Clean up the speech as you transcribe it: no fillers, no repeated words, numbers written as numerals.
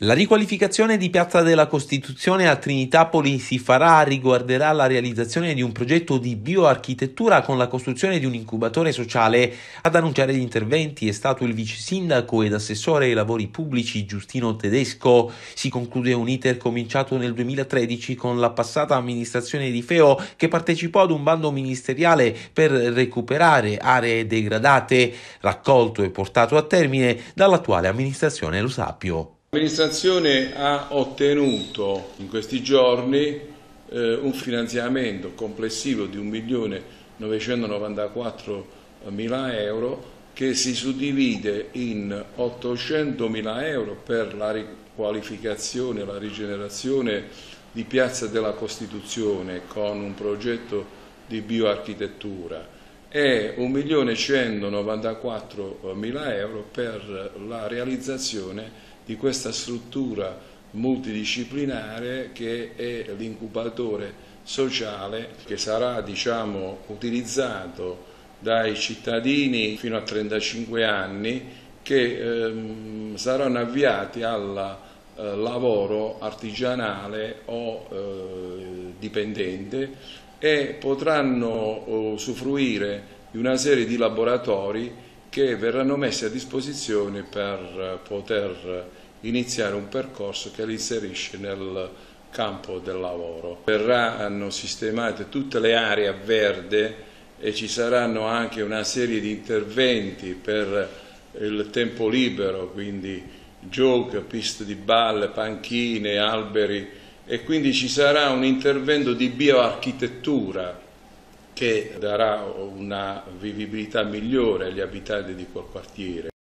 La riqualificazione di Piazza della Costituzione a Trinitapoli si farà, riguarderà la realizzazione di un progetto di bioarchitettura con la costruzione di un incubatore sociale. Ad annunciare gli interventi è stato il vice sindaco ed assessore ai lavori pubblici Giustino Tedesco. Si conclude un iter cominciato nel 2013 con la passata amministrazione di Feo, che partecipò ad un bando ministeriale per recuperare aree degradate, raccolto e portato a termine dall'attuale amministrazione Lo Sapio. L'amministrazione ha ottenuto in questi giorni un finanziamento complessivo di 1.994.000 euro che si suddivide in 800.000 euro per la riqualificazione e la rigenerazione di Piazza della Costituzione con un progetto di bioarchitettura e 1.194.000 euro per la realizzazione di questa struttura multidisciplinare che è l'incubatore sociale che sarà utilizzato dai cittadini fino a 35 anni che saranno avviati al lavoro artigianale o dipendente e potranno usufruire di una serie di laboratori che verranno messi a disposizione per poter iniziare un percorso che li inserisce nel campo del lavoro. Verranno sistemate tutte le aree a verde e ci saranno anche una serie di interventi per il tempo libero, quindi giochi, piste di balle, panchine, alberi, e quindi ci sarà un intervento di bioarchitettura che darà una vivibilità migliore agli abitanti di quel quartiere.